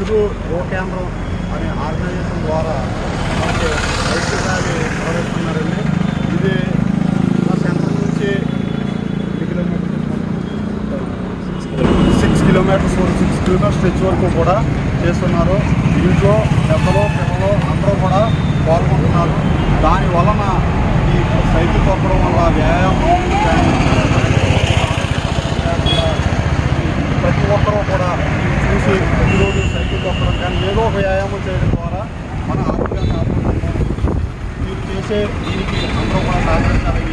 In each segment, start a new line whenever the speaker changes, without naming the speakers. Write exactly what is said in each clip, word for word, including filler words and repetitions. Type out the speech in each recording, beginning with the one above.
తెలుగు యువ కేంద్రం అనే ఆర్గనైజేషన్ ద్వారా మనకి సైకిల్ ర్యాలీ నిర్వహిస్తున్నారండి. ఇది మా సెంటర్ నుంచి six kilometres six kilometres stretch వరకు కూడా చేస్తున్నారు. ఇంట్లో పెద్దలు పిల్లలు అందరూ కూడా పాల్గొంటున్నారు. దాని వలన ఈ సైకిల్ తొక్కడం వల్ల వ్యాయామం ప్రతి ఒక్కరూ కూడా చూసి ప్రతిరోజు సైకిల్ తొక్కడం కానీ ఏదో ఒక వ్యాయామం చేయడం ద్వారా మన ఆరోగ్యాన్ని కాపాడుకుంటాం. మీరు చేసే దీనికి అందరూ కూడా సహకరించాలని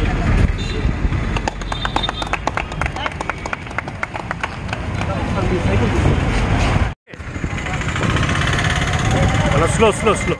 సైకిల్
స్లో స్లో స్లో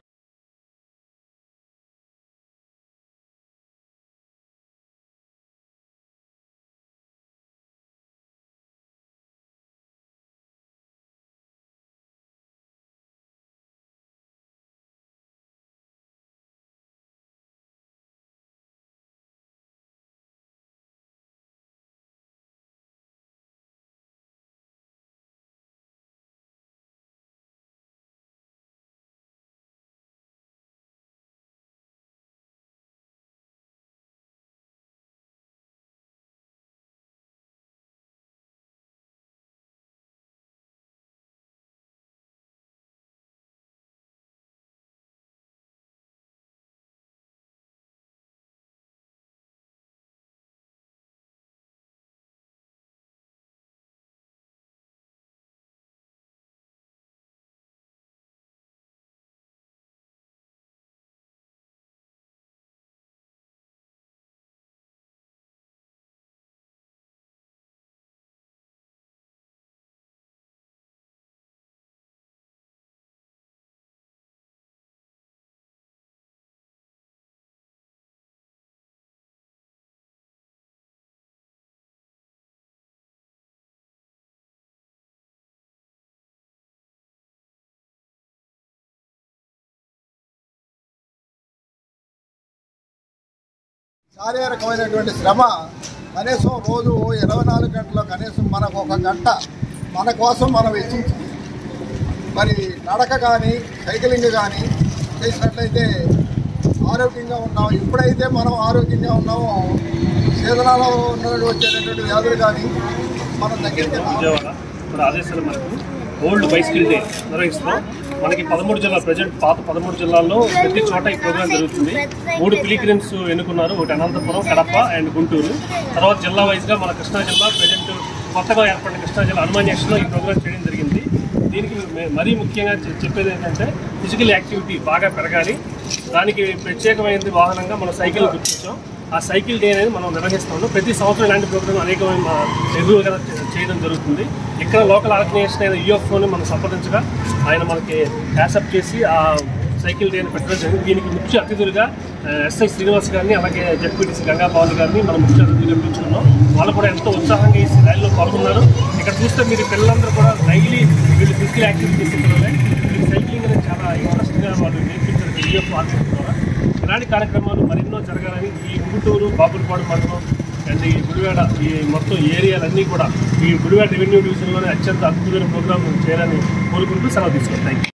శారీరకమైనటువంటి శ్రమ కనీసం రోజు ఇరవై నాలుగు గంటల్లో కనీసం మనకు ఒక గంట మన కోసం మనం వెచ్చించి మరి నడక కానీ సైక్లింగ్ కానీ చేసినట్లయితే ఆరోగ్యంగా ఉన్నాం. ఎప్పుడైతే మనం ఆరోగ్యంగా ఉన్నామో సీజనాలో వచ్చేటటువంటి వ్యాధులు కానీ మనం దగ్గరికి
ఆదేశాలు మనకు ఓల్డ్ బైసికల్ డే నిర్వహిస్తున్నాం. మనకి పదమూడు జిల్లా ప్రజెంట్ పాత పదమూడు జిల్లాల్లో ప్రతి చోట ఈ ప్రోగ్రాం జరుగుతుంది. మూడు పిలిగ్రిమ్స్ ఎన్నుకున్నారు, ఒకటి అనంతపురం, కడప అండ్ గుంటూరు. తర్వాత జిల్లా వైజ్గా మన కృష్ణా జిల్లా ప్రజెంట్ కొత్తగా ఏర్పడిన కృష్ణా జిల్లా హనుమాన్ జంక్షన్లో ఈ ప్రోగ్రాం చేయడం జరిగింది. దీనికి మరీ ముఖ్యంగా చెప్పేది ఏంటంటే ఫిజికల్ యాక్టివిటీ బాగా పెరగాలి. దానికి ప్రత్యేకమైనది వాహనంగా మనం సైకిల్ గుర్తించాం. ఆ సైకిల్ డే అనేది మనం నిర్వహిస్తాము. ప్రతి సంవత్సరం ఇలాంటి ప్రోగ్రాం అనేకమైన రెగ్యులర్గా చేయడం జరుగుతుంది. ఇక్కడ లోకల్ ఆర్గనైజేషన్ అయిన యూఎఫ్ఓని మనం సంప్రదించగా ఆయన మనకి యాక్సెప్ట్ చేసి ఆ సైకిల్ డేని పెట్టడం జరిగింది. దీనికి ముఖ్య అతిథులుగా ఎస్ఐ శ్రీనివాస్ గారిని అలాగే జడ్పీటీసీ గంగాబాబు గారిని మనం ముఖ్య అతిథులుగా పిలుచుకున్నాం. వాళ్ళు కూడా ఎంతో ఉత్సాహంగా ఈ ర్యాలీలో పాల్గొన్నారు. ఇక్కడ చూస్తే మీరు పిల్లలందరూ కూడా డైలీ వీళ్ళు ఫిజికల్ యాక్టివిటీస్ ఇక్కడ వీళ్ళు సైక్లింగ్ అనేది చాలా ఇంట్రెస్ట్గా వాళ్ళు నేర్పించారు యూఎఫ్ఓ ఆర్గనైజేషన్ ద్వారా. ఇలాంటి కార్యక్రమాలు మరెన్నో జరగాలని ఈ గుంటూరు బాపులపాడు మండలం అండ్ ఈ గుడివాడ ఈ మొత్తం ఏరియాలన్నీ కూడా ఈ గుడివాడ రెవెన్యూ డివిజన్లోనే అత్యంత అద్భుతమైన ప్రోగ్రాం చేయాలని కోరుకుంటూ సెలవు తీసుకుంటాయి.